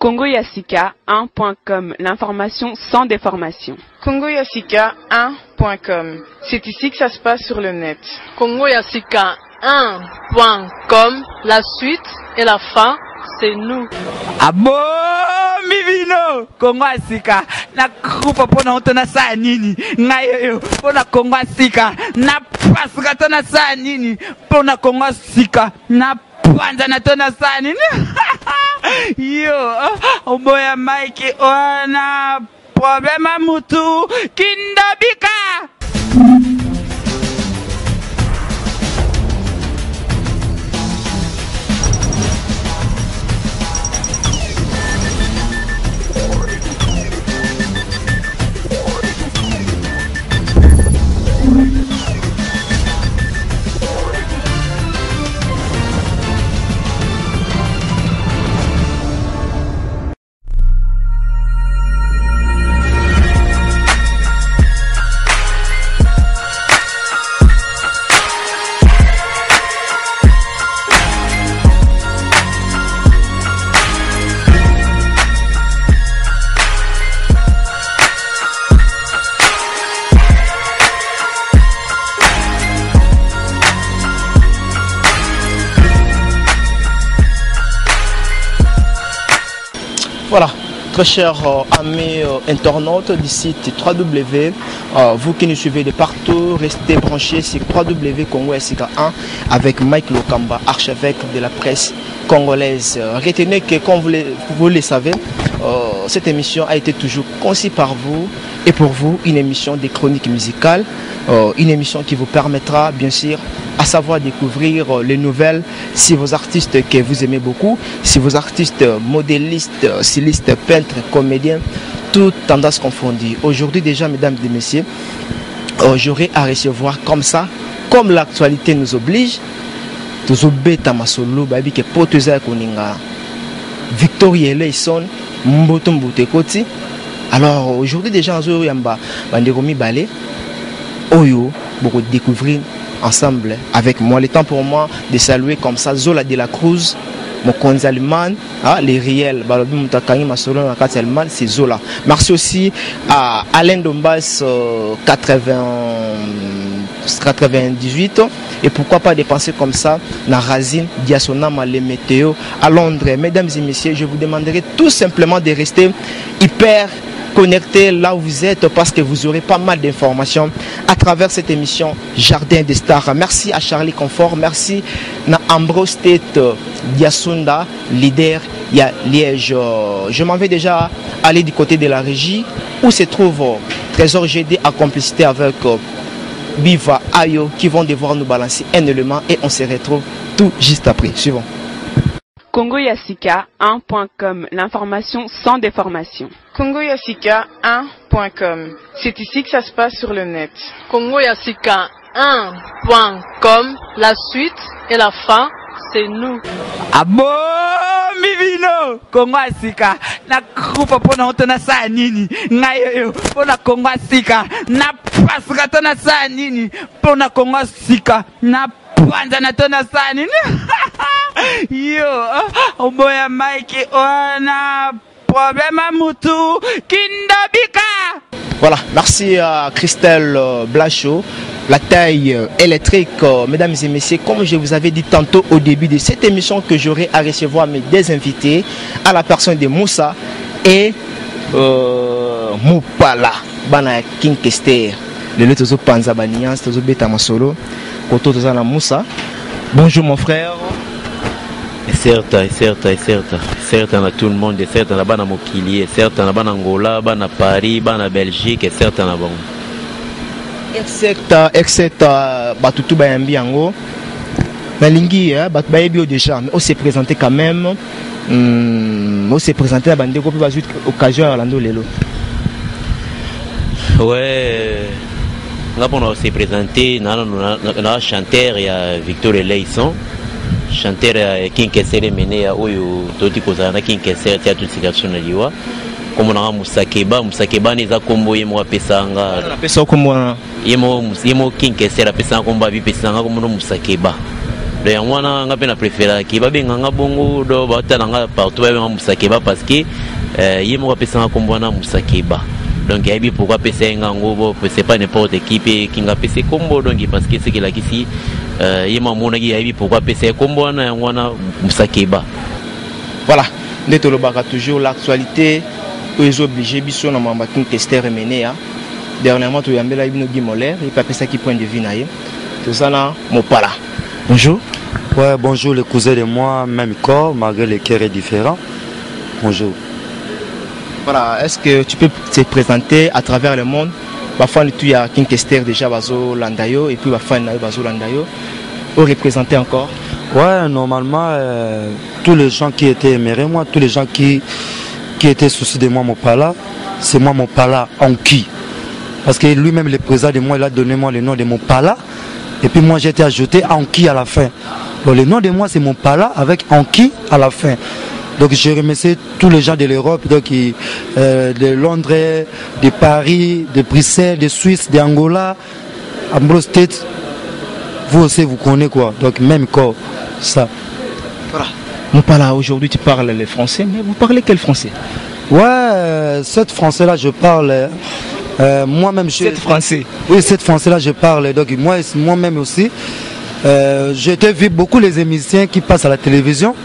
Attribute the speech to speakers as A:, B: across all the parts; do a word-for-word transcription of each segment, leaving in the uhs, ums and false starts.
A: Congo Yassika un point com, l'information sans déformation.
B: Congo Yassika un point com, c'est ici que ça se passe sur le net.
C: Congo Yassika un point com, la suite et la fin, c'est nous.
D: Abo mivino Congo Yassika na kupa pona otona saa nini ngayo pona Congo Yassika na pasuka tona saa nini pona Congo Yassika na panza na tona saa nini. Yo oboya Mike ona problema mutu kindabika.
E: Voilà, très chers euh, amis euh, internautes du site w w w, euh, vous qui nous suivez de partout, restez branchés sur w w w point congo yassika un avec Mike Lokamba, archevêque de la presse congolaise. Euh, retenez que, comme vous le, vous le savez, euh, cette émission a été toujours conçue par vous et pour vous, une émission de chroniques musicales, euh, une émission qui vous permettra bien sûr à savoir découvrir les nouvelles, si vos artistes que vous aimez beaucoup, si vos artistes modélistes, stylistes, peintres, comédiens, toutes tendances confondues. Aujourd'hui déjà, mesdames et messieurs, euh, j'aurai à recevoir comme ça, comme l'actualité nous oblige, Victoria Eleison, Mboto Mbutekoti. Alors aujourd'hui déjà, Oyo, beaucoup de découvrir ensemble avec moi. Le temps pour moi de saluer comme ça Zola de la Cruz, Mokonzi Alman, ah, les réels, c'est Zola. Merci aussi à Alain Dombas euh, quatre-vingt-dix-huit et pourquoi pas dépenser comme ça na Razine, Diasonama, les météos à Londres. Mesdames et messieurs, je vous demanderai tout simplement de rester hyper connectés là où vous êtes parce que vous aurez pas mal d'informations à travers cette émission Jardin des Stars. Merci à Charlie Confort, merci à Ambrose Tête Diasunda, leader il y a Liège. Je m'en vais déjà aller du côté de la régie où se trouve Trésor G D à complicité avec Biva Ayo qui vont devoir nous balancer un élément et on se retrouve tout juste après. Suivant.
A: Congo Yassika un point com, l'information sans déformation.
B: Congo Yassika un point com, c'est ici que ça se passe sur le net.
C: Congo Yassika un point com, la suite et la fin, c'est nous.
D: Abo mivino Congo Yassika na kupa pona otona saa nini ngayo pona Congo Yassika na pasuka tona saa nini pona Congo Yassika na panza na tona saa nini. Yo oboya Mike ona problema mutu kindabika.
E: Voilà, merci à Christelle Blachot, la taille électrique. Mesdames et messieurs, comme je vous avais dit tantôt au début de cette émission que j'aurai à recevoir mes deux invités, à la personne de Moussa et euh, Moupala, Bana King Kester, le Letozo Panzabanian, Tozo Beta Masolo, Koto Tozana Moussa. Bonjour mon frère.
F: Certes, certes, certes, certes à tout le monde, certes à la bana Mokili, certes à la bana Angola, bana Paris, bana Belgique, certes à la bon.
E: Excepte, excepte, Batutu Bayambi Ango, Nalingi, Batu Bayabio déjà, mais on s'est présenté quand même, on s'est présenté à Bandeko, puis vas-y occasion à Lando Lelo.
F: Ouais, là on s'est présenté, on a chanteur, il y a Victor Eleison. Chanteur King Kessere mené à Oyo, Toti Kozana King Kessere, Théâtre Situation à Liwa. Comme on a Moussakeba, Moussakeba n'est pas comme moi Pesanga.
E: La personne comme moi.
F: Yemo King Kessere, Pesanga comme Babi Pesanga, comme Moussakeba. do ya wana nga pe na préféra ki ba benga nga bongo do ba tana nga partout ba benga Musakeba parce que euh yé mo pesa nga kombona Musakeba donc yebi pourquoi pesa nga ngobo c'est pas n'importe qui pe ki nga pesa kombo donc parce que c'est que la kisi euh yé mo mona ki yebi pourquoi pesa kombona wana Musakeba.
E: Voilà, neto lo baka toujours l'actualité ils obligés biso na mamba kin tester mené dernièrement tu yambela ibino Gimoler et pas pesa qui point de vue naïe tout ça là Mopala. Bonjour.
G: Ouais, bonjour les cousins de moi, même corps, malgré les cœurs est différent. Bonjour.
E: Voilà, est-ce que tu peux te présenter à travers le monde? Parfois, tu as King Kester déjà Bazo Landayo et puis parfois Bazo Landayo. Vous représentez encore?
G: Ouais, normalement, euh, tous les gens qui étaient aimés, moi, tous les gens qui, qui étaient soucis de moi, Mopala, c'est moi Mopala Anki. Parce que lui-même, le président de moi, il a donné moi le nom de Mopala. Et puis moi, j'ai été ajouté Anki à la fin. Donc, le nom de moi, c'est Mopala avec Anki à la fin. Donc, je remercie tous les gens de l'Europe, donc euh, de Londres, de Paris, de Bruxelles, de Suisse, d'Angola, Ambrose State. Vous aussi, vous connaissez quoi. Donc, même corps, ça.
E: Voilà. Mopala, aujourd'hui, tu parles le français, mais vous parlez quel français?
G: Ouais, euh, cette français-là, je parle. Euh, moi-même, je.
E: Cette français.
G: Oui, cette français-là, je parle. Donc, moi, moi-même aussi, euh, j'ai vu beaucoup les émissions qui passent à la télévision.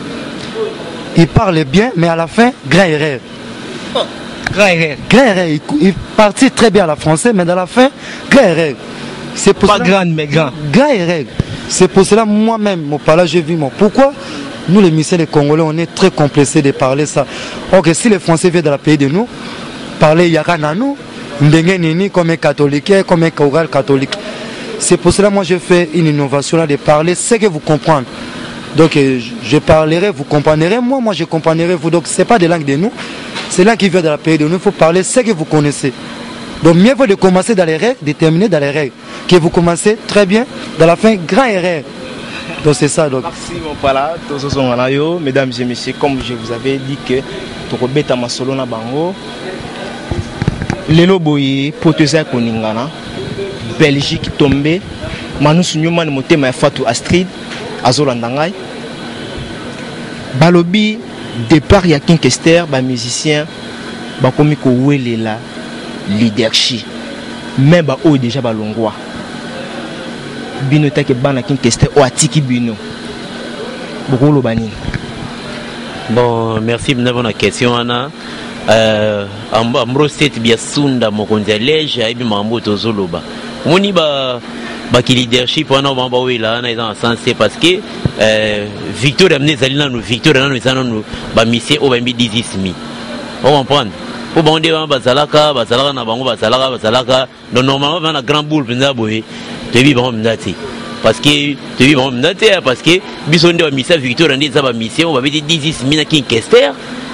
G: Ils parlent bien, mais à la fin, grand erreur.
E: Oh, grand erreur.
G: Grand erreur. Il, il partit très bien à la français, mais dans la fin, grand erreur.
E: C'est pour pas cela, grande, mais grand.
G: Grand erreur. C'est pour cela, moi-même, Mopala, j'ai vu mon. Pourquoi nous, les missions des Congolais, on est très complexés de parler ça. Or que si les Français viennent dans le pays de nous, parler Yakana nous, comme un catholique, comme un choral catholique. C'est pour cela, moi, j'ai fait une innovation là de parler ce que vous comprenez. Donc, je parlerai, vous comprendrez, moi, moi, je comprendrai vous. Donc, ce n'est pas des langues de nous, c'est langue qui vient de la pays de nous. Il faut parler ce que vous connaissez. Donc, mieux vaut de commencer dans les règles, de terminer dans les règles. Que vous commencez très bien, dans la fin, grand erreur. Donc, c'est ça. Donc.
E: Merci, Mopala. Mesdames et messieurs, comme je vous avais dit que pour Beta Masolona Bango, Lelo Boye, Poteza Koningana, Belgique tombé, Manus Newman Motema Fatou Astrid, Azolandangai. Balobi, départ ya King Kester, ba musicien, ba komiko welela leadership. Même ba o déjà ba longwa. Bino take bana King Kester o atiki bino. Bokolo bani.
F: Bon, merci de la question Anna. Euh, Ambrose State biasunda mokonzi leje aibi mambo tozoloba moni ba ba ki leadership wana ba wela na dans sens c'est parce que euh, Victor amené zalina no Victor na no zana no ba mission o ba mbi dix mille on comprendre pour bande ba zalaka ba zalaka na bango ba zalaka ba zalaka donc normalement na grand boule penza boye te bi ba mndati parce que te bi ba mndati parce que bisonde ba mission Victor andi za ba mission ba bi dix mille na King Kester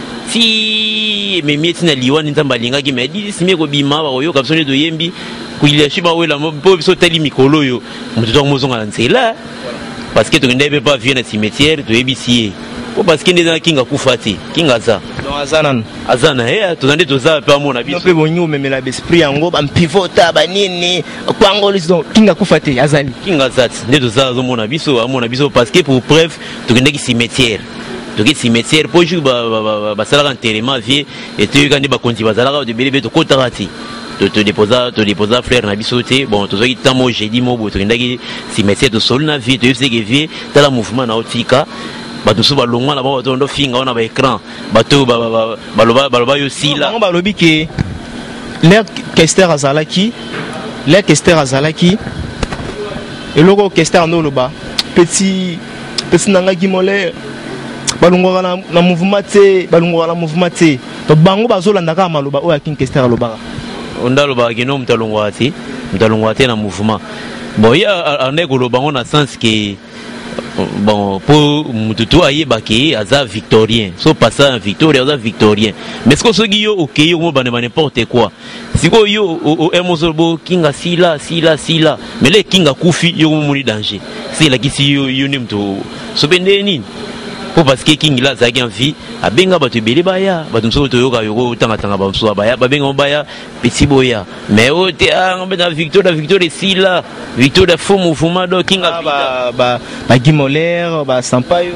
F: si mais mieti na liwani nzamba linga ki me dix mille ko bima ba yo kapsone do yembi ku leadership ba wela mo po biso tali mikolo yo mutu to mozonga nzela parce que to ndebe pas vieux na cimetière to yebisi po parce que ndeza kinga kufati kinga za
E: donc azana
F: azana eh to ndende to za pa mona biso
E: pe bonyo memela l'esprit yango ba pivota ba nini kwango lizo kinga kufati azali
F: kinga za ndendo za zo mona biso amona biso parce que pour preuve to ndeki cimetière donc cimetière pour jouer ba ba sala enterrement vie et tu quand ba konti bazala de bébé to kotarati to te déposa to déposa frère na bisoté bon to zoki tamo jeudi mo bo to ndaki cimetière to sol na vie to yese que vie dans la mouvement na otika ba to so ba longwa na ba to ndo finga ona ba écran ba to ba ba ba loba ba loba yo sila
E: ba lobi ke l'air Kester azalaki l'air Kester azalaki et logo Kester no loba petit petit nanga Gimoler balungwa na na mouvement te balungwa na mouvement te to bango bazolanda ka maloba o ya King Kester aloba
F: onda loba kino mtalungwa te mtalungwa te na mouvement bon ya aneko loba on a sens que bon pour mututu ayeba ke aza victorien so passa un victorien aza victorien mais ce que soki yo OK yo mo bane n'importe quoi siko yo o emozobo kinga sila sila sila mais les kinga kufi yo mo moni danger c'est la kisi yo yo nimto so bende nini parce que King là ça en vie a benga batu belé baya batu so to yoka yoko tanga tanga ba so baya ba benga baya petit boya mais o te a ngomba Victor da Victor ici là Victor da fou mouvement do King a
E: ba ba ba Gimolaire ba Sampaio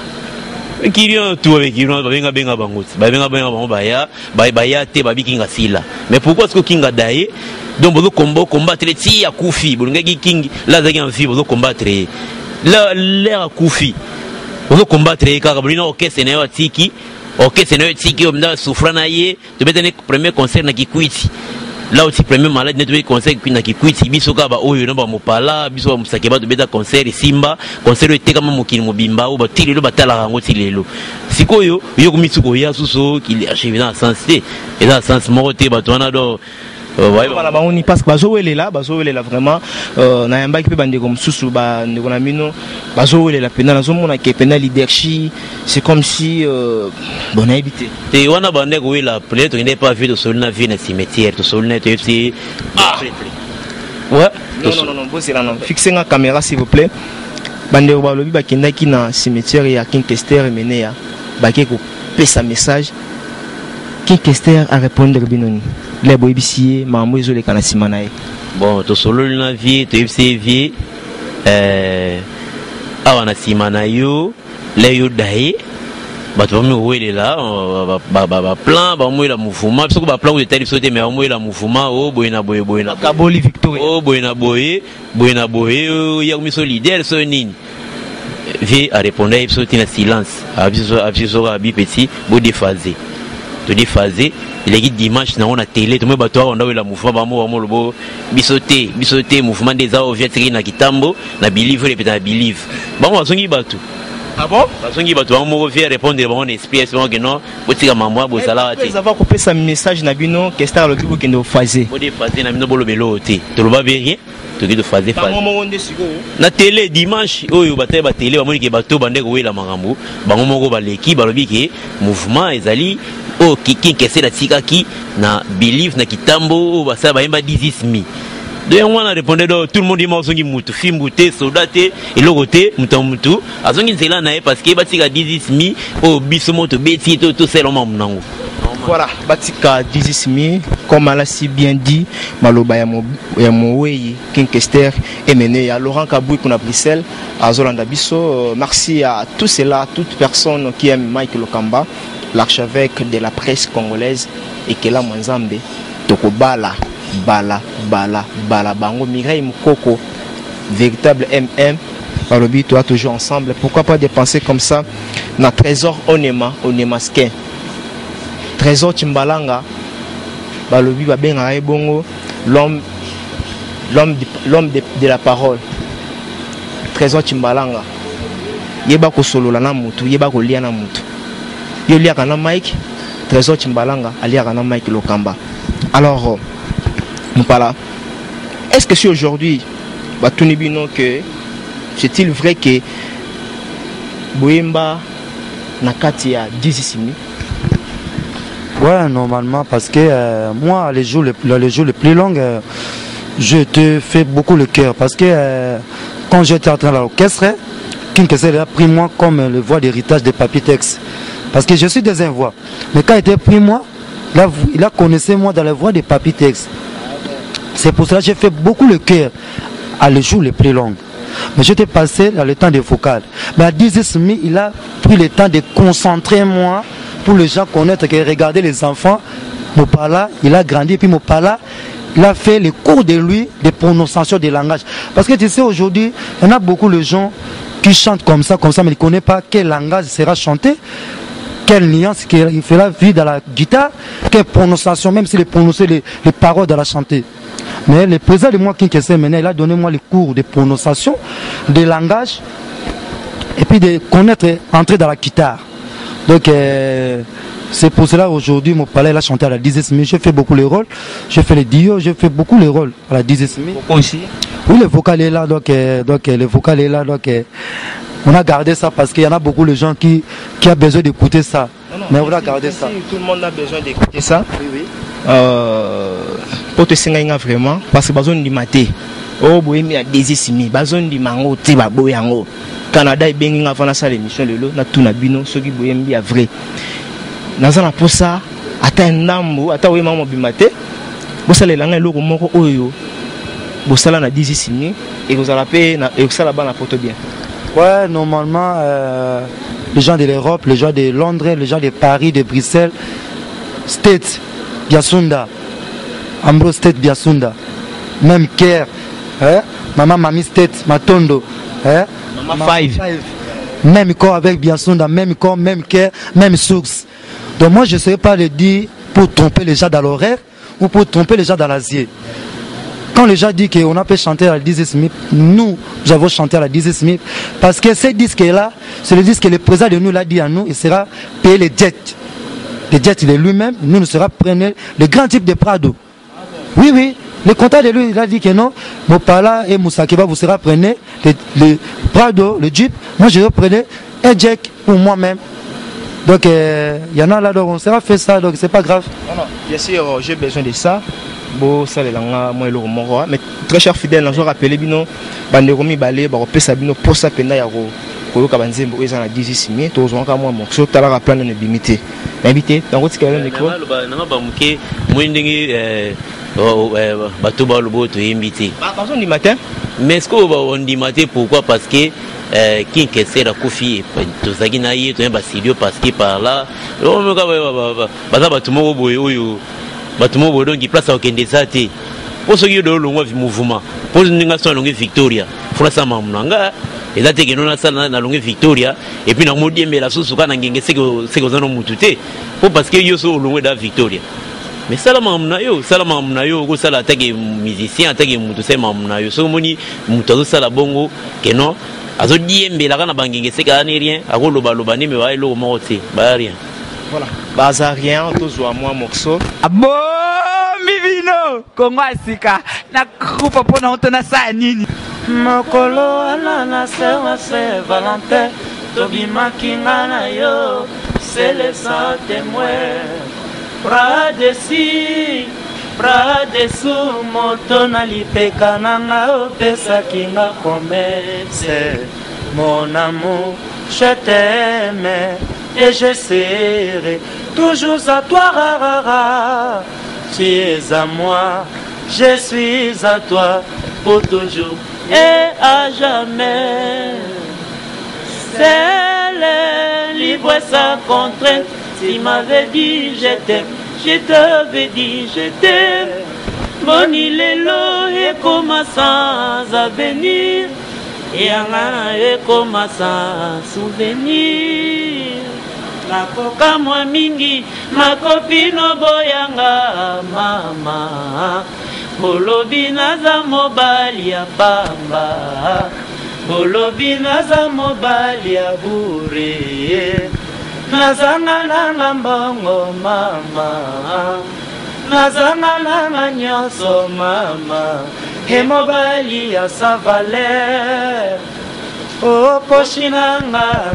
F: Kirion tout avec Kirion ba benga benga bango ba benga benga bango baya ba baya te ba King a sila mais pourquoi est-ce que King a daé donc bozo combat combattre ti ya Koufi bolunga King là za en vie bozo combattre là l'air Koufi on combattre car bolina OK c'est ne tiki OK c'est ne tiki on da souffrana yé de mettre un premier concert na Kikwiti là aussi premier malade nettoyer concert na Kikwiti biso ka ba oyo na ba mopala biso ba musakeba de beta concert Simba concert était kama mokili mobimba ou ba tilelo batala rango tilelo sikoyo yo kumisuko ya suso qu'il archive dans sens et dans sens moroté ba tona do
E: voilà bah on y passe bazo elle est là bazo elle est là vraiment euh na yamba ki pe bande comme susu ba ndeko na mino bazo elle est là pena na zo mona ke pena leadership c'est comme si euh bon a habité
F: et on a bande ko la peut-être on n'est pas vu de solna vie na cimetière to solna to c'est ah ouais
E: non non non bon c'est là non fixez la caméra s'il vous plaît bande ko ba lobi ba kenda ki na cimetière ya King Kester mené ya ba ke ko pesa message King Kester a répondre binoni les boybissiers maman ils ont les canassimanae
F: bon to solo na vie to fc vie euh awana simanayo les yo dai ba to mi wele là ba ba ba plan ba mo la mouvement parce que ba plan de telle sauter mais mo la mouvement oh boyna boy boyna
E: kaboli victoria
F: oh boyna boy boyna boy ya mi solidaire so nini vie a répondre il sauter na silence abiso abiso abi petit bo déphasé to déphasé il est dimanche na on a télé tout le monde on a eu la mouvement ba mo ba mo lobo bisoté bisoté mouvement des ao vietri na kitambo na believe le peta believe ba mo zongi batu
E: ah bon
F: ba zongi batu ba mo vient répondre ba on explique bon que non botika mamwa bo sala
E: te ils avaient coupé sa message na bino Kester le kibo kendo fazer
F: bo déphasé na bino bolo belo te to lo ba bien to ki to fazer fazer na télé dimanche oyo batay ba télé ba mo ki bato bande ko wela makambo ba mo moko ba leki ba lobi ke mouvement ezali oh King Kester la tika ki na believe na kitambo basa ba yemba dix mi de on a répondu tout le monde dit moi songi mutu fimbuté soldate et le côté mutu mutu azongi nzela na parce que ba tika dix mi oh biso moto beti to to seloma munango
E: voilà batika dix mi comme elle a si bien dit maloba ya mo ya moweyi King Kester et mené à Laurent Kabouy qu'on a Bruxelles à Zolanda biso merci à tous ceux-là toutes personnes qui aiment Mike Lokamba l'archevêque de la presse congolaise et que la Mwanzambe toko bala bala bala bala bango Mireille Mukoko véritable M M balobi toi toujours ensemble pourquoi pas dépenser comme ça na trésor onema onemasquin trésor Timbalanga balobi ba benga ebongo l'homme l'homme l'homme de, de la parole trésor Timbalanga yeba ko solola na mutu yeba ko lia na mutu yo lia kana Mike trésor Timbalanga alia kana Mike Lokamba alors Mpala est-ce que si aujourd'hui ba tunibino que c'est-il vrai que Boyemba na kati ya dix mi
G: ouais normalement parce que euh, moi les jours les, les jours les plus longs euh, je te fais beaucoup le cœur parce que euh, quand j'étais en train de l'orchestre King Kester a pris moi comme le voix d'héritage de Papy Tex parce que je suis deuxième voix mais quand il était pris moi là, il a connaissé moi dans la voix de Papy Tex c'est pour cela que j'ai fait beaucoup le cœur à les jours les plus longs mais j'étais passé dans le temps des vocales mais à dix mi il a pris le temps de concentrer moi pour les gens connaître que regarder les enfants Mopala il a grandi et puis Mopala il a fait les cours de lui de prononciation des langages parce que tu sais aujourd'hui il y en a beaucoup de gens qui chantent comme ça comme ça mais ils ne connaissent pas quel langage sera chanté quelle nuance qu'il fera vivre dans la guitare quelle prononciation même s'il prononçait les, les paroles dans la chanter mais le président de moi King Kester maintenant il a donné moi les cours de prononciation des langages et puis de connaître entrer dans la guitare donc euh, c'est pour cela aujourd'hui mon palais a chanté à la dix mi. Je fais beaucoup les rôles, je fais les dios, je fais beaucoup les rôles à la dix mi.
E: Aussi.
G: Oui, le vocal est là, donc, euh, donc le vocal est là, donc euh, on a gardé ça parce qu'il y en a beaucoup de gens qui qui a besoin d'écouter ça. Non, non, mais on a gardé ça.
E: Tout le monde a besoin d'écouter ça.
G: Oui, oui.
E: Euh, pour te signaler vraiment, parce que besoin de mater. Oh boyemi a désestimé bazon di mango te ba boyango Canada e bengi nga fana sa l'émission lelo na tuna bino soki boyembi a vrai nazana pour ça ata ndambo ata we mama bimate bosala langa eloko moko oyo bosala na désestimé et vous allez payer et vous allez la photo bien.
G: Ouais, normalement euh, les gens de l'Europe, les gens de Londres, les gens de Paris, de Bruxelles, State, Biasunda, Ambro State, Biasunda, même Caire. Hein? Maman Mami State, Matondo, hein?
E: Maman Five.
G: Five. Même corps avec Biasunda, même corps, même Caire, même source. Donc moi je ne sais pas le dire pour tromper les gens dans l'horaire ou pour tromper les gens dans l'Asie. Quand les gens disent qu'on a pu chanter à la dix Smith, nous, nous avons chanté à la dix Smith parce que ce disque-là, c'est le disque que le président de nous l'a dit à nous, il sera payé les jets. Les jets, il est lui-même, nous, nous sera prenés le grand type de Prado. Oui, oui. Le comptable de lui, il a dit que non, Mopala et Moussakeba, vous serez prenez le, le Prado, le Jeep. Moi, je reprenais un jack pour moi-même. Donc, il euh, y en a là, donc on sera fait ça, donc c'est pas grave.
E: Non, non, bien sûr, j'ai besoin de ça. Bon, ça, les langues, moi, le moro. Mais très cher fidèle, je rappelle, bino, banderomi balé, baropé sabino, pour ça, pena yaro. Pour le cabanzembo, ils en a dix ici, mais tous ont qu'à moi, mon saut à la plan de limité. Invité, dans votre carrière, les quoi?
F: Non, pas mouké, moi, il bateau ba lobo to invité.
E: Bah, par exemple, du matin.
F: Mais est-ce qu'on dit matin pourquoi? Parce que qui est c'est la Kofi, tout ça qui n'a eu tout un basilio parce que par là, on me dit bah ça bateau mo boy oyo, bateau mo boy donc il place au Kendesate. Pour ceux qui ont le long mouvement, pour une nation longue Victoria, faut ça mamnanga. Et là, tu es dans la longue Victoria, et puis dans le monde, mais la source, c'est que c'est que nous avons tout fait. Parce que yo sont loin de la Victoria. Mais ça, la mamnayo, ça la mamnayo, ça la attaque musicien, attaque moutoussé mamnayo. So moni, moutoussé ça la bongo, que non. Azo diembe la gana bangenge, c'est qu'à rien. A gros loba loba ni me va lo morté, bah rien.
E: Voilà. Baza rien, tous à moi morceau.
D: Abo mivino, Congo Asika, na kupa pona ontona sa nini.
H: Mokolo alana sewa se Valentin, tobima kingana yo, c'est le sang témoin. Bras dessus, bras dessous, moto na lipeka nanga opesa kinga commerce. Mon amour, je t'aime et je serai toujours à toi, rarara. Tu es à moi, je suis à toi pour toujours et à jamais. C'est le libre sans contrainte. Tu m'avais dit je t'aime, je t'avais dit je t'aime. Mon ilelo et commence à venir, et en et commence à souvenir. La coca moi mingi, ma copine boyanga mama. Bolobi naza mobali ya bamba, bolobi naza mobali ya bure. Nazanga nanga mbongo mama, nazanga nanga nyonso mama, e mobali ya sa valeur. Oh poshi nanga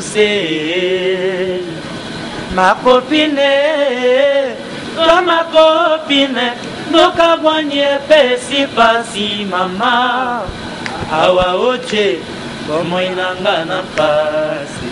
H: mokuse, ma copine, toi ma copine, noka bwanye pesi pasi mama. Awa oche, komo inanga na pasi.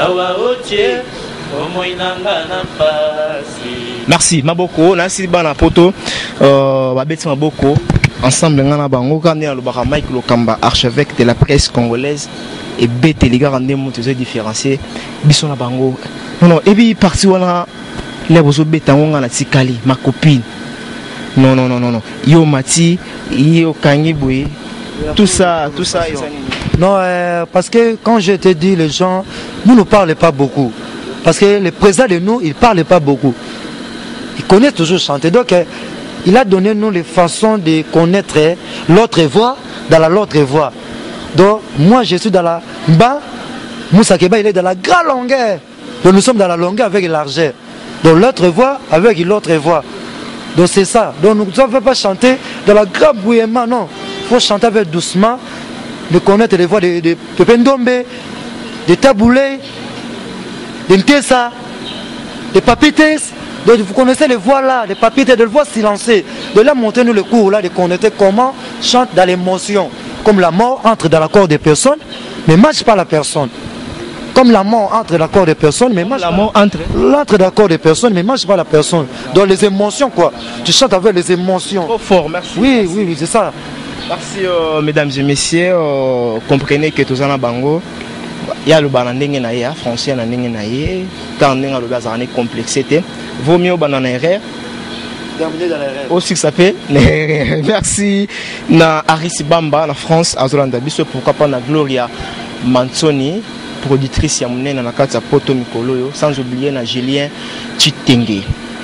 E: Merci Maboko, merci Bana Poto, euh, Babeti Maboko, ensemble ngana bango kande na lobaka Mike Lokamba, archevêque de la presse congolaise et bête les gars rendez moi tous différencier biso na bango. Non non, et puis parti wana les bozo beta ngana tikali ma copine. Non non non non non, yo mati, yo kangi boy. Tout ça, tout ça
G: non, euh, parce que quand je te dis, les gens, nous ne parlons pas beaucoup. Parce que le président de nous, il ne parle pas beaucoup. Il connaît toujours chanter. Donc, euh, il a donné nous les façons de connaître euh, l'autre voix dans la l'autre voix. Donc, moi, je suis dans la bas, Moussa Keba, il est dans la grande longueur. Donc, nous sommes dans la longueur avec la largeur. Donc, l'autre voix avec l'autre voix. Donc, c'est ça. Donc, nous ne pouvons pas chanter dans la grande bouillement, non. Il faut chanter avec doucement. De connaître les voix de, de, de Pendombe, de Taboulé, de Ntessa, de Papites. Donc vous connaissez les voix là, les Papites, de les voix silencées. De là monter nous le cours là, de connaître comment chante dans l'émotion. Comme la mort entre dans la corps des personnes, mais ne mange pas la personne. Comme la mort entre dans la corps des personnes, mais mange
E: la
G: pas.
E: mort entre
G: L'entre dans la corps des personnes, mais ne mange pas la personne. Dans les émotions, quoi. Tu chantes avec les émotions.
E: Trop fort, merci.
G: Oui,
E: merci.
G: oui, oui, c'est ça.
E: Merci, euh, mesdames et messieurs. Euh, comprenez que tous en bango. Il y a le banandeng na ya, français na ndenge na ye. Tant ndenge le bazar ne complexité. Vaut mieux banana erreur.
G: Terminé dans les rêves.
E: Aussi que ça fait. Merci na Aris Bamba na France, Azolanda biso pourquoi pas na Gloria Manzoni, productrice ya munene na kati ya poto mikolo, sans oublier na Julien Chitenge.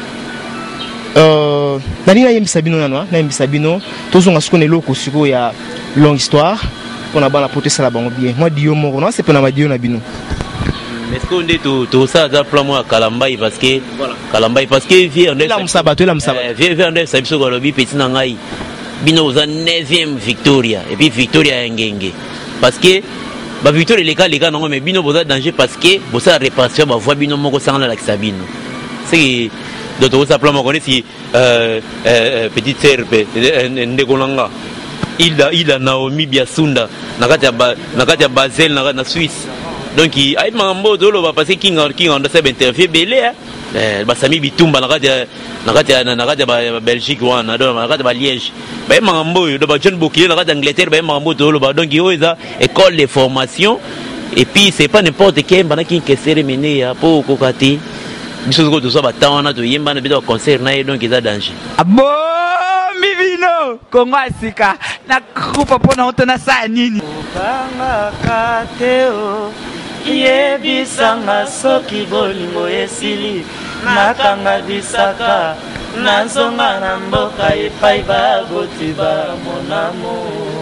E: Euh, nani na yembi sabino na na yembi sabino, tozonga sukone loko siko ya longue histoire. On a bana poté ça la bango bien. Moi dio moro non, c'est pas na madio na bino.
F: Est-ce qu'on dit tout tout ça dans plan moi Kalambai parce que Kalambai parce que vie on est
E: là musaba to là musaba.
F: Vie vie on est ça biso golobi petit na ngai. Bino aux neuvième Victoria et puis Victoria ngenge. Parce que ba Victoria les gars les gars non mais bino boza danger parce que boza réparation ba voix bino moko sangala la sabino. C'est d'autres ça plan moi connais si euh petite sœur ndekolanga. Il a il a Naomi Biasunda nakati ya nakati ya Basel na Suisse. Donc il a mambo dolo va passer king king on doit interviewer belé eh basami bitumba nakati nakati nakati ba Belgique wana do nakati ba Liège ba mambo do ba John Bokile nakati Angleterre ba mambo dolo ba donc yo eza école de formation et puis c'est pas n'importe quel bana king kesere mené ya po kokati biso ko to so ba tawana to yemba na biso concert na donc eza danger
D: abo mivino Kongo asika na kupa pona otona sa nini
H: Kanga kateo yebisanga soki bolingo esili nakanga bisaka nazonga na mboka epai bagoti ba monamo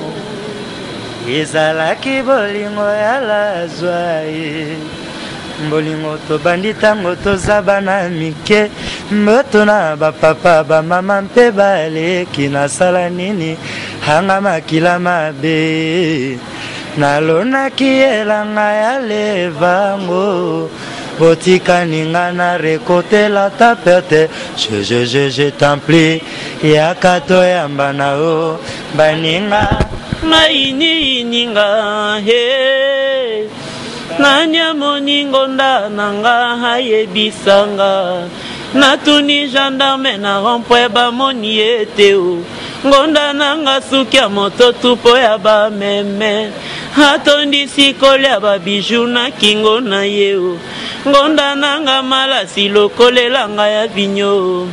H: ezalaki bolingo ya lazwa ye bolingo tobandi ntango toza bana mike mboto na bapapa bamama mpe baleki nasala nini hanga makila mabe nalonaki elanga ya levango botikani nga na rekotela ta perte je je je je t'en prie yaka toyamba na o baninga mainininga he nanya moningo nda nanga hayebisanga natuni gendarme na rompwe bamoni ete o ngonda nanga suki ya moto tupo ya bameme atondisi kolia babiju na kingo na ye o ngonda nanga malasi lokolelanga ya binyo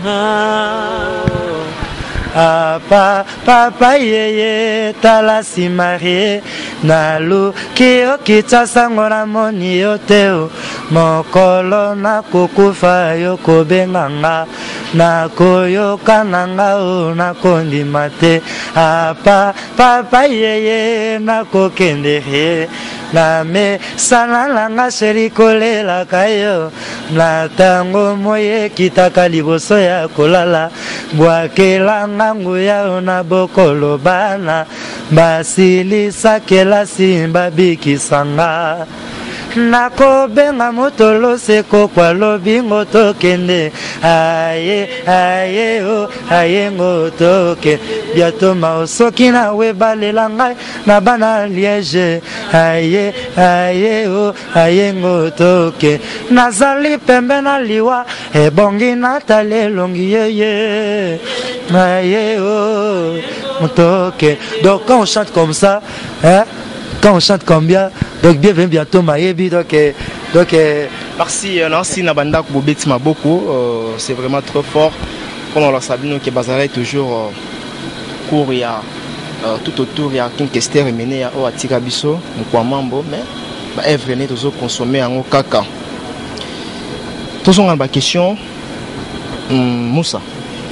H: apa papa yeye talasi marie nalu kio kitsasango na moni yote mokolo na kukufa yo kobenganga na koyoka nanga o na kondima te apa papa yeye na kokende he na me sana langa sheri kolela kayo na tango moye kitaka liboso ya kolala bwakelanga nguya na bokolo bana basilisa kelasi babikisanga nakobenga motolo seko kwa lobingo tokende aye aye o aye ngotoke biato maosoki na webalela ngai na bana Liège aye aye o aye ngotoke nazali pembe na liwa ebongi natali elongi yeye aye o ngotoke. Donc quand on chante comme ça hein, quand on chante comme bien, donc bienvenue bientôt Maïebi, donc donc
E: merci merci Nabanda Bobeti Maboko, c'est vraiment trop fort. Comme on l'a sabiné que Bazara est toujours court il y a tout autour il y a King Kester et mené à Oatika Biso, Mkwamambo, mais bah elle venait toujours consommer en Okaka. Toujours en bas question, Moussa.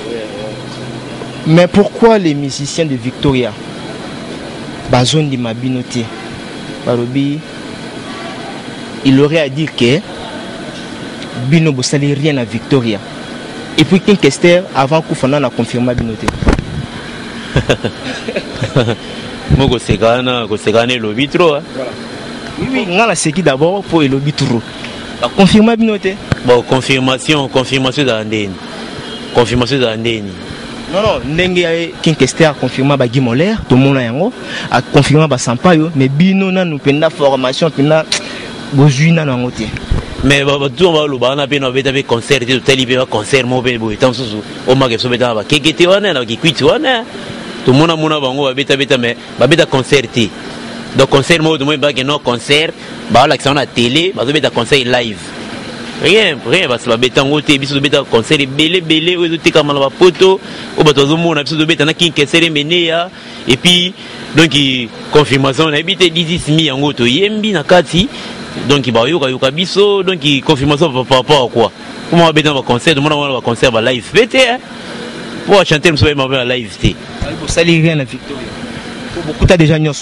E: Mais pourquoi les musiciens de Victoria, Bazon de Mabinoté, Barobi, il aurait à dire que Bino Bossali rien à Victoria. Et puis King Kester, avant Koufana, a confirmé Binoté.
F: Moi, je sais que le vitro.
E: Oui, oui, on a séqué d'abord pour le vitro. Confirmé Binoté.
F: Bon, confirmation, confirmation d'Andeni. Confirmation d'Andeni.
E: Non, non, Nenge Kinkester a confirmé que Guy Moller, tout le monde a confirmé que Sampaio, mais Bino n'a nous pena formation, pena Bojuina n'a pas.
F: Mais tout le monde a fait un concert, tout le concert, mobile, tant sous au magasin, qui était là, qui quitte là. Tout le monde a fait un concert. Donc, concert, moi, tout le monde a fait un concert, l'action à la télé, il a fait un concert live. Rien, rien, parce que les gens qui ont fait un concert, belé, belé, ils ont été comme la photo, ils ont fait un concert, et puis, donc, confirmation, on a habité dix mille en auto, yembi, nakati, donc, il y a eu biso, donc, confirmation par rapport à quoi? Comment on a fait un concert, tout le monde a fait un concert live, pour chanter, je me suis live.
E: Vous salez rien la victoire. Beaucoup t'as déjà nyoso.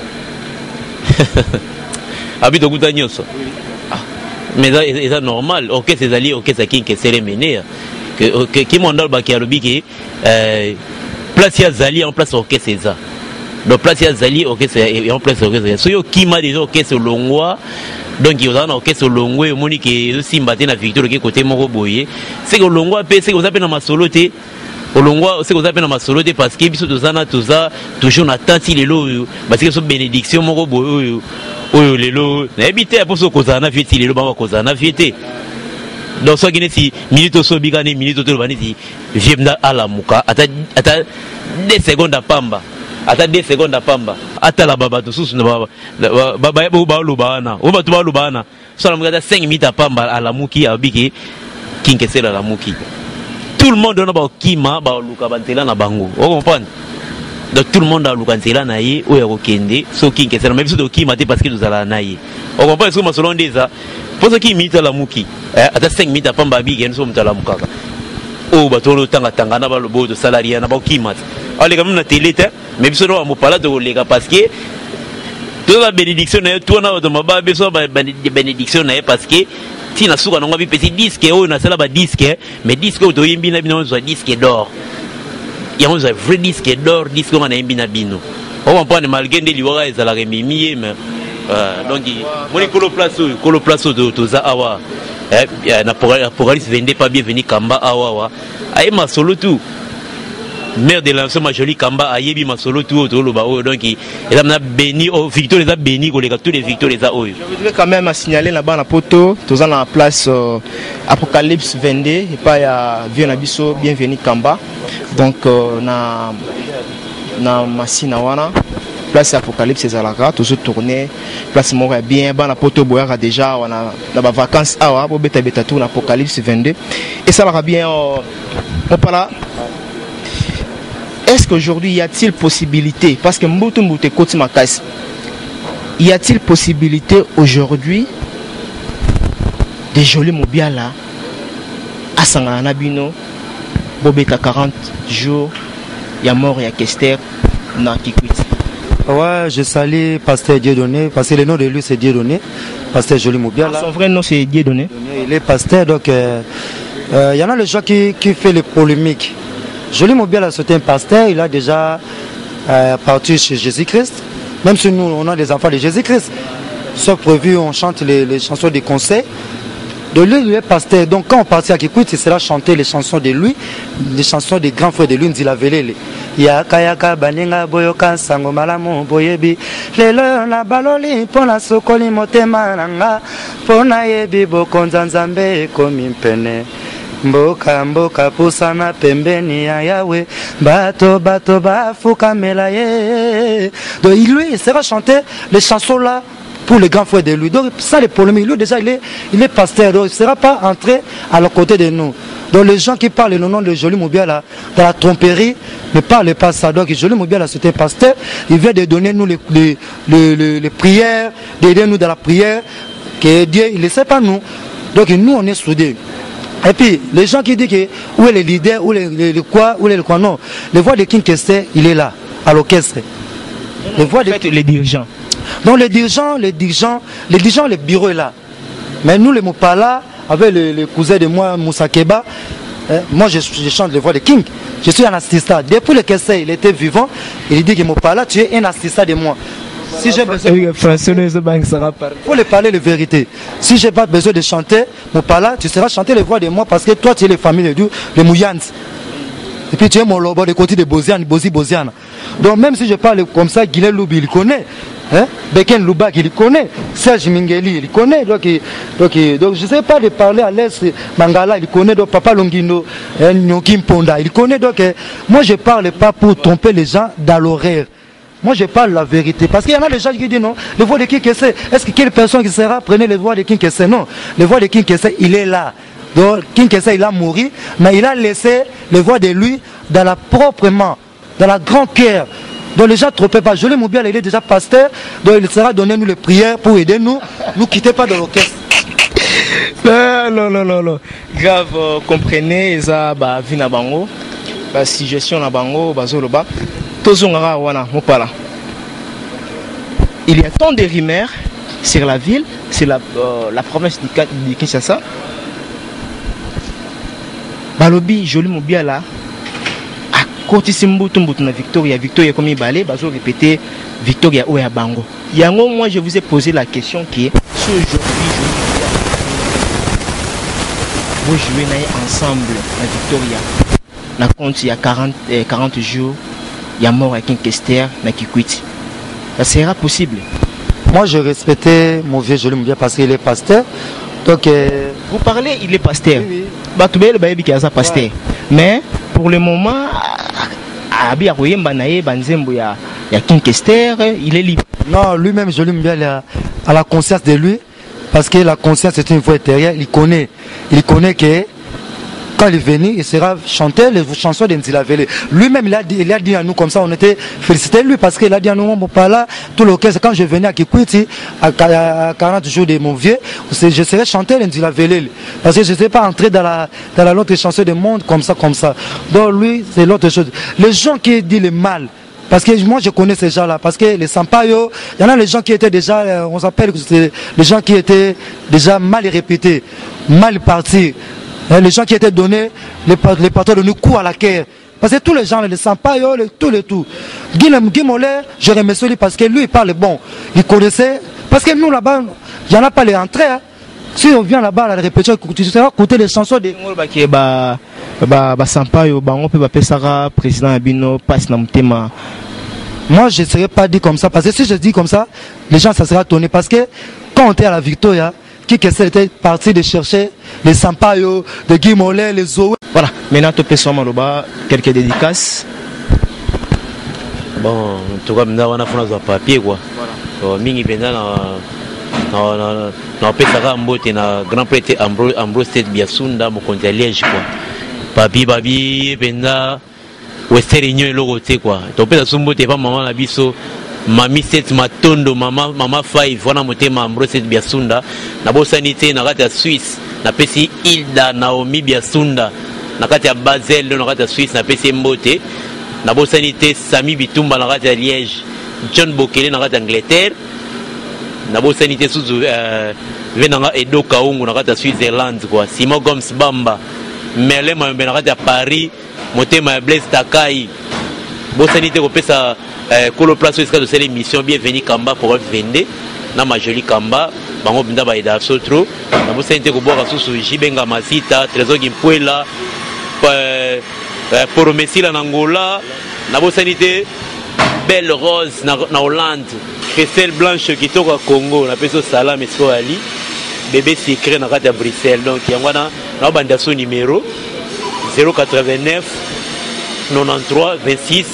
F: Habite au goût d'agnoso. Mais c'est normal. Ok, c'est alliés, ok, c'est qui qui s'est mené. Que qui m'en donne le bakiarobi qui place ya zali en place ok c'est ça. Donc place ya zali ok c'est en place ok c'est ça. Soyo qui m'a déjà ok c'est longwa. Donc il y a ok c'est longwa et moni qui aussi mbaté na victoire qui côté moko boyer. C'est que longwa pe c'est que vous appelez na masoloté. Olongwa c'est que vous appelez na masoloté parce que biso tozana toza toujours na tanti lelo parce que so bénédiction moko boyer. Oyo lelo na habité pour so kozana fieti lelo ba kozana fieti. Donc soit qui si minute so bigane minute to bani si jemna ala muka ata ata deux secondes à pamba ata deux secondes à pamba ata la baba to susu na baba baba ba ba lubana o ba to ba lubana so la muka cinq minutes à pamba ala muki abiki kinkesela la muki tout le monde na ba kima ba luka bantela na bango o comprendre. Donc tout le monde a l'oukansela naïe ou est kende so qui que c'est la même chose qui m'a dit parce que nous allons naïe on comprend ce que ma selon des ça pour ce qui imite la muki à cinq minutes à pamba bi nous sommes à la mukaka oh batolo tanga tanga na ba le beau de salarié na ba qui mat alors les gars même na télé mais biso no mo pala de les gars parce que toute la bénédiction na toi na de ma ba biso ba bénédiction na parce que si na suka na ngwa bi petit disque oh na sala ba disque mais disque to yimbi na bino so disque d'or. Il y a un vrai disque d'or, disque comme on a un binabino. On va prendre malgré des livrets, ils allaient mimier, mais donc moi les coloplaces, coloplaces de Toza Awa, na Pogalis vendait pas bien venir Kamba Awa, aïe ma solo tout. Mère de l'ancien ma jolie Kamba aïe bi ma solo tout autour le bao donc il a béni, Victor les a béni, les gars tous les Victor les a oyo.
E: Je voudrais quand même signaler là-bas la poto, Toza dans la place Apocalypse vendait et pas ya vieux nabiso bienvenue Kamba. Donc euh, na na masina wana place Apocalypse ezalaka toujours tourner place moko bien ba na poto boyaka déjà wana na ba vacances awa bo beta beta tour na Apocalypse vingt-deux et ça va bien on parle. Est-ce qu'aujourd'hui y a-t-il possibilité parce que mbutu mbutu koti makasi y a-t-il possibilité aujourd'hui de jolis mobiala à sangana bino Bobeta quarante jours, il y a mort, il y a Kester, non, qui quitte.
G: Ouais, je salue Pasteur Dieudonné, parce que le nom de lui c'est Dieudonné, Pasteur Joli Moubiala.
E: Son vrai nom c'est Dieudonné.
G: Il est pasteur, donc il euh, euh, y en a le gens qui, qui fait les polémiques. Joli Moubiala c'est un pasteur, il a déjà euh, parti chez Jésus-Christ, même si nous on a des enfants de Jésus-Christ. Sauf prévu, on chante les, les chansons des conseils. De lui, il est pasteur. Donc quand on partit à Kikwit, il sera chanter les chansons de lui, les chansons des grands frères de lui, il a velé. Yaka yaka baninga boyoka sango malamu boyebi lelo na baloli pona sokoli motema nanga pona yebi bokonza nzambe komi mpene mboka mboka pusana pembeni ya Yahweh bato bato bafuka melaye. Donc lui, il sera chanter les chansons là pour les grands frères de lui. Donc ça les polémiques, lui déjà il est, il est pasteur, donc il ne sera pas entré à leur côté de nous. Donc les gens qui parlent le nom de Joli Moubiala dans la tromperie ne parlent pas ça. Donc Joli Moubiala c'est un pasteur, il vient de donner nous les, les, les, les, les prières, d'aider nous dans la prière, que Dieu il ne sait pas nous. Donc nous on est soudés. Et puis les gens qui disent que où est le leader, où est le, le quoi, où est le quoi, non. Les voix de King Kester, il est là, à l'orchestre. Les voix de
E: les dirigeants.
G: Donc les dirigeants, les dirigeants, les dirigeants, le bureau est là. Mais nous, les Mopala, avec le, le cousin de moi, Moussa Keba, hein, moi je, je chante les voix de King. Je suis un assistant. Depuis le Kessé, il était vivant, il dit que Mopala, tu es un assistant de moi. Si j'ai besoin faut les parler la vérité. Si j'ai pas besoin de chanter Mopala, tu seras chanter les voix de moi parce que toi tu es les familles de Dieu, les Mouyans. puis tu es mon lobo de côté de Boziane, Bozi Boziana. Donc même si je parle comme ça, Guilhem Loubi, il connaît. Hein? Beken Loubak, il connaît. Serge Mingeli, il connaît. Donc, il, donc, il, donc je ne sais pas de parler à l'Est. Mangala, il connaît. Donc Papa Longino, hein, Nyokim Ponda, il connaît. Donc eh, moi, je ne parle pas pour tromper les gens dans l'horaire. Moi, je parle la vérité. Parce qu'il y en a des gens qui disent non, le voix de King Kessé, est-ce que quelle personne qui sera, prenez le voix de King Kessé? Non, le voix de King Kessé, il est là. Donc King Kessé, il a mouru, mais il a laissé le voix de lui dans la propre main, dans la grande cœur. Donc les gens ne trompent pas. Jolie Moubiala, il est déjà pasteur, donc il sera donné nous les prières pour aider nous. Nous quittez pas de l'orchestre.
E: Non, non, non, non, non. Grave, euh, comprenez, ça, bah, vina bango, la suggestion na bango, bazoloba, tozongara wana, mopala. Il y a tant de rumeurs sur la ville, sur la, euh, la province de Kinshasa. Balobi, Jolie Moubiala. Côté Simbutu na Victoria, Victoria comme il balait, bazo répéter Victoria Oya Bango. Yango, moi je vous ai posé la question qui est ce aujourd'hui, vous jouez ensemble à Victoria. Na compte il y a quarante, eh, quarante jours, il y a mort avec une Kester na Kikwiti. Ça sera possible?
G: Moi je respectais mon vieux Jolie Moubiala parce qu'il est pasteur. Donc euh...
E: vous parlez, il est pasteur.
G: Oui, oui.
E: Bah tu veux le baby qui a sa pasteur. Mais pour le moment, il est libre.
G: Non, lui-même, je lui mets à la conscience de lui, parce que la conscience est une voix intérieure. Il connaît, il connaît que quand il est venu, il sera chanter les chansons d'Nzilavele. Lui-même, il a dit, il a dit à nous comme ça, on était félicités lui, parce qu'il a dit à nous, on pas là, tout l'orchestre. Quand je venais à Kikwiti, à quarante jours de mon vieux, je serais chanter l'Nzilavele. Parce que je ne sais pas entrer dans la, dans la l'autre chanson du monde comme ça, comme ça. Donc lui, c'est l'autre chose. Les gens qui disent le mal, parce que moi je connais ces gens-là, parce que les Sampaio, il y en a les gens qui étaient déjà, on s'appelle les gens qui étaient déjà mal répétés, mal partis. Les gens qui étaient donnés, les, les patrons de nous coups à la guerre. Parce que tous les gens, les Sampaio, les, tous les tout. Guy Mollet, je remercie lui parce que lui il parle bon. Il connaissait, parce que nous là-bas, il n'y en a pas les entrées. Hein. Si on vient là-bas à la répétition, tu seras écouter les chansons de. Moi je ne serais pas dit comme ça, parce que si je dis comme ça, les gens ça sera tourné. Parce que quand on était à la Victoria, qui était parti de chercher les Sampaio, de Guy Mollet, les Zoé.
E: Voilà, maintenant tu peux sûrement quelques dédicaces.
F: Bon, en tout cas, on a fait un papier quoi. Voilà. Mingi pendant na pesaka mbote na grand prêtre Ambrose Ambrose Tete Biasunda mokonzi ya Liège quoi. Papi babi pendant Western Union eloko te quoi. To pesa sumbote pa maman na biso. Mami Sete Matondo, mama mama five, wana motema Ambrose Tete Biasunda. Na bosanité na kati ya Suisse, na pesi Hilda Naomi Biasunda. Na kati ya Basel, na kati ya Suisse, na pesi mbote. Na bosanité Sami Bitumba na kati ya Liège. John Bokele na kati ya Angleterre. Na bosanité suzu euh venanga Edo Kaungu na kati ya Switzerland quoi. Simon Gomes Bamba. Merlin Mayombe na kati ya Paris, motema ya Blaise Takai. Bosanité ko pesa Kolo place où est-ce que l'émission bienvenue Kamba pour vendre na ma jolie Kamba bango binda ba ida sotro na bosanité ko boka susu Jibenga Masita Trésor Gimpuela pour Messi la Angola na bosanité Belle Rose na, na Hollande Christelle Blanche qui toka Congo na peso Salam Esco Ali bébé secret na kati ya Bruxelles donc yangwana na banda son numéro zéro quatre-vingt-neuf quatre-vingt-treize vingt-six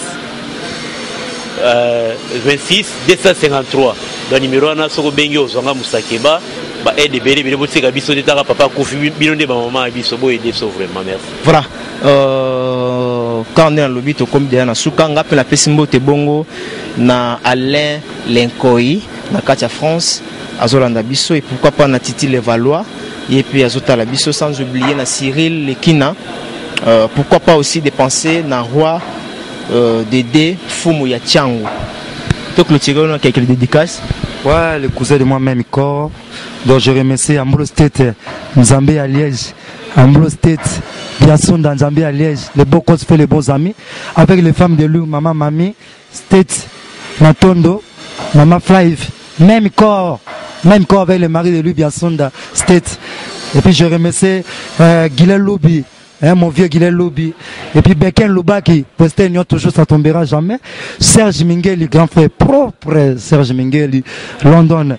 F: Euh, vingt-six deux cent cinquante-trois dans numéro na soko bengi ozanga musakeba ba aide bele bele botseka biso netaka papa kofi bino nde ba maman biso bo aider so vraiment merci.
E: Voilà euh quand on est dans le but comme déjà na suka ngape la pesimbo te bongo na Alain Lenkoyi na Katia France azolanda biso et pourquoi pas na Titi Levallois et puis azota la biso sans oublier na Cyril Lekina euh, pourquoi pas aussi dépenser na Roi Euh, Dédé Fumu ya Tchango. Donc le tigre on a quelques dédicaces.
G: Ouais, le cousin de moi-même corps. Donc je remercie Ambrose Tete Nzambe à Liège, Ambrose Tete Biasunda Nzambe à Liège. Les beaux causes fait les beaux amis avec les femmes de lui, maman Mami Tete Matondo, maman Flive, même corps, même corps avec le mari de lui Biasunda Tete. Et puis je remercie euh, Guilhem Loubi, hein, mon vieux Guilherme Lobby. Et puis Beken Lubaki, Western Union, toujours ça tombera jamais. Serge Mingeli, grand frère propre, Serge Mingeli, London.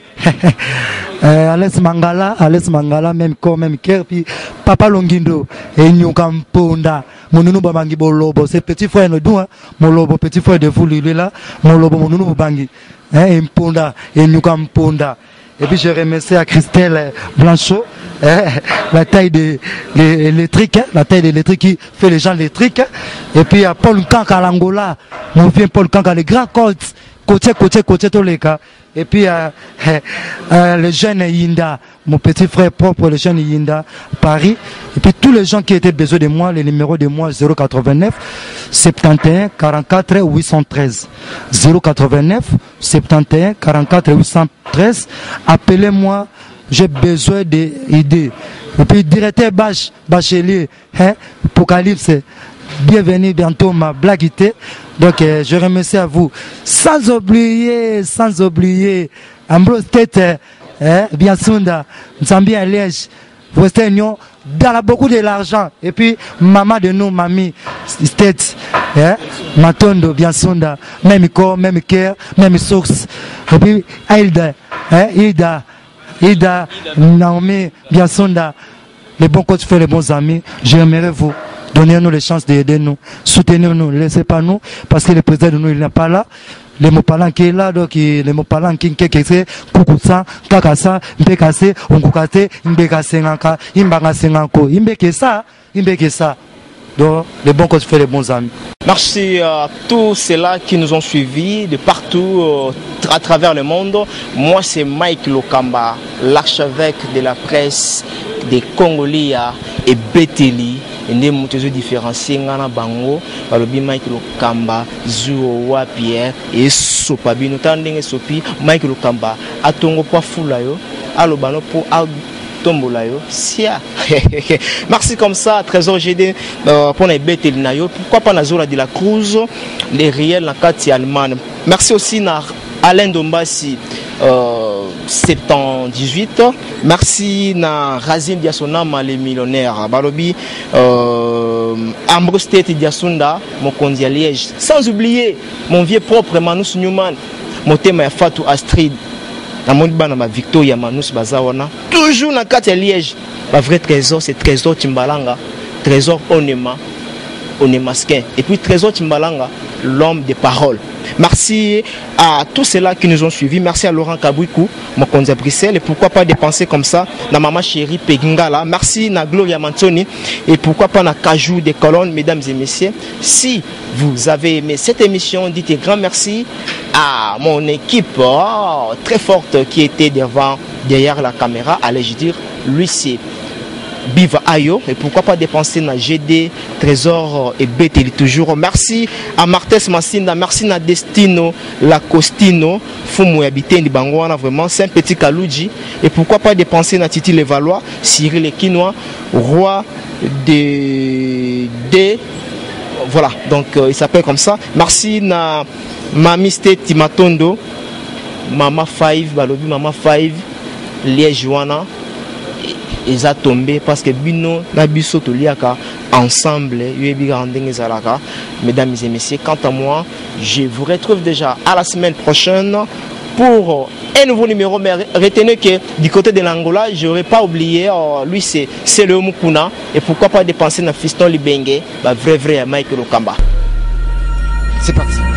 G: euh, Alex Mangala, Alex Mangala, même corps, même cœur. Puis Papa Longindo, et Nyukamponda, mon nounou Babangi Bolobo, c'est petit frère de nous, hein, mon lobo, petit frère de vous, lui là, mon lobo, mon nounou Babangi, hein, et Mponda, et Nyukamponda. Et puis je remercie à Christelle Blanchot, hein, la taille de l'électrique, hein, la taille d'électrique qui fait les gens électriques. Et puis à Paul Kanka l'Angola, mon vieux Paul Kanka, les grands Colts, côté, côté, côté, tous les cas. Et puis euh, euh, le jeune Yinda, mon petit frère propre, le jeune Yinda, Paris. Et puis tous les gens qui étaient besoin de moi, les numéros de moi, zéro quatre-vingt-neuf, soixante et un, quarante-quatre, huit cent treize. zéro quatre-vingt-neuf, soixante et un, quarante-quatre, huit cent treize. Appelez-moi, j'ai besoin d'idées. Et puis directeur Bach, Bachelier, hein, Apocalypse. Bienvenue bientôt ma blaguité. Donc euh, je remercie à vous. Sans oublier, sans oublier, Ambrose Tete, hein, Biasunda, Nzambi Liège, Western Union, dans la beaucoup de l'argent. Et puis maman de nous, mamie, Tete, hein, Matondo, Biasunda, même corps, même cœur, même source. Et puis Hilda, hein, Hilda, Hilda, Naomi, Biasunda, les bons coachs font les bons amis. J'aimerais vous. Donnez-nous les chances d'aider nous, soutenez-nous, ne laissez pas nous, parce que le président de nous il n'est pas là. Les mots parlants qui est là, donc les mots parlants qui est Kukusa, Kakasa, Mbekase, Unkukate, Mbekase Nanka, Imbangase Nanko, Imbekesa, Imbekesa. Donc les bons côtés font les bons amis.
E: Merci à tous ceux-là qui nous ont suivis de partout euh, à travers le monde. Moi c'est Mike Lokamba, l'archevêque de la presse des Congolais et Beteli. Et nous avons différencié ngana bango balobi Mike Lokamba zuo wa Pierre et sopa bino tandenge sopi Mike Lokamba atongo pa fulayo alobano po tombola yo sia. Merci comme ça Trésor G D euh, pour les bêtes nayo pourquoi pas Nazola de la Cruz les réels la Kati Allemagne. Merci aussi na Alain Dombassi euh, soixante-dix-huit. Merci na Razim Diasonama les millionnaires Balobi euh, Ambrose Tete Diasunda mon condi à Liège, sans oublier mon vieux propre Manus Newman mon thème ya Fatou Astrid na mon bana ma Victoria Manus Bazawana toujours na Kati à Liège. Ma vrai trésor c'est Trésor Timbalanga, Trésor Onema Onemasquin et puis Trésor Timbalanga l'homme des paroles. Merci à tous ceux-là qui nous ont suivis. Merci à Laurent Kabouikou, mon conduit à Bruxelles. Et pourquoi pas dépenser comme ça na maman chérie Pegingala. Merci na Gloria Mantoni. Et pourquoi pas na Kajou des colonnes, mesdames et messieurs. Si vous avez aimé cette émission, dites un grand merci à mon équipe oh, très forte qui était devant, derrière la caméra. Allez-je dire, lui c'est Biva Ayo. Et pourquoi pas dépenser na G D, Trésor et Beteli toujours. Merci à Martes Massinda, merci na Destino, la Costino, Fumu Habité ni Bangwana, vraiment c'est un petit Kalouji. Et pourquoi pas dépenser na Titi Levalois, Cyril Ekinois, roi de de voilà, donc euh, il s'appelle comme ça. Merci na Mamiste Timatondo, Mama Five, Balobi Mama Five, Liégeoana. Ils ont tombé parce que bino na biso toliaka ensemble mesdames et messieurs. Quant à moi, je vous retrouve déjà à la semaine prochaine pour un nouveau numéro. Mais retenez que du côté de l'Angola, je n'aurais pas oublié, oh, lui c'est le Mukuna. Et pourquoi pas dépenser dans Fiston Libenge, bah, vrai vrai Mike Lokamba.
G: C'est parti.